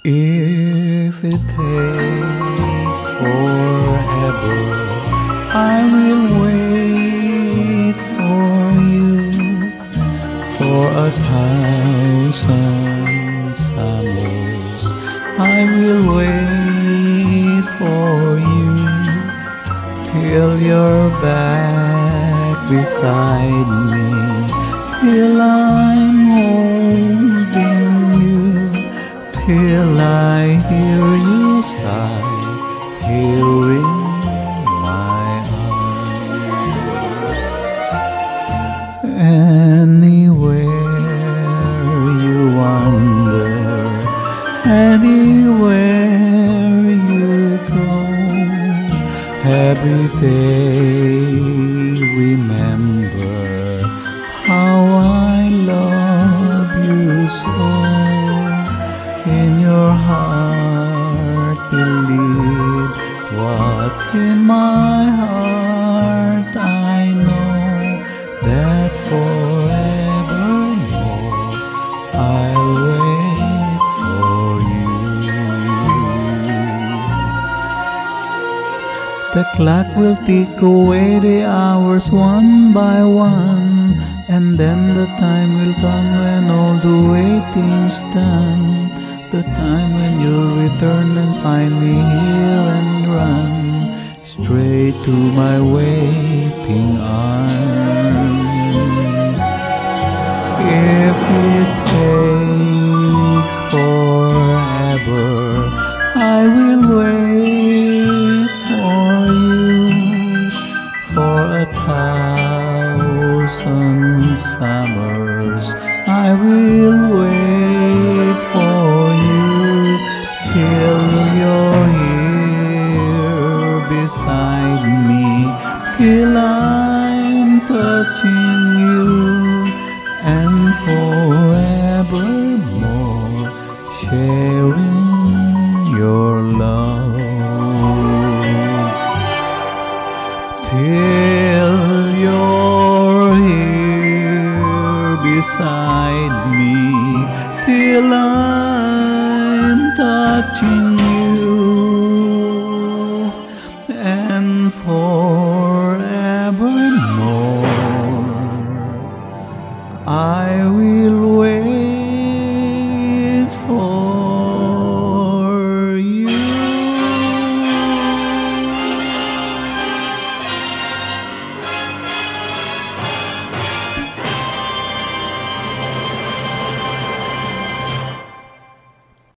If it takes forever, I will wait for you. For 1,000 summers, I will wait for you. Till you're back beside me, till I'm holding you, till I hear you sigh here in my arms. Anywhere you wander, anywhere you go, every day remember how I love you so. In your heart believe what in my heart I know, that forevermore I'll wait for you. The clock will tick away the hours one by one, and then the time will come when all the waiting's done. The time when you'll return and find me here and run straight to my waiting arms. If it takes forever, I will wait for you. For 1,000 summers, I will wait for you, till you're here beside me, till I'm touching you, and forevermore sharing your love. Till you're here beside me, till I'm touching you, and forevermore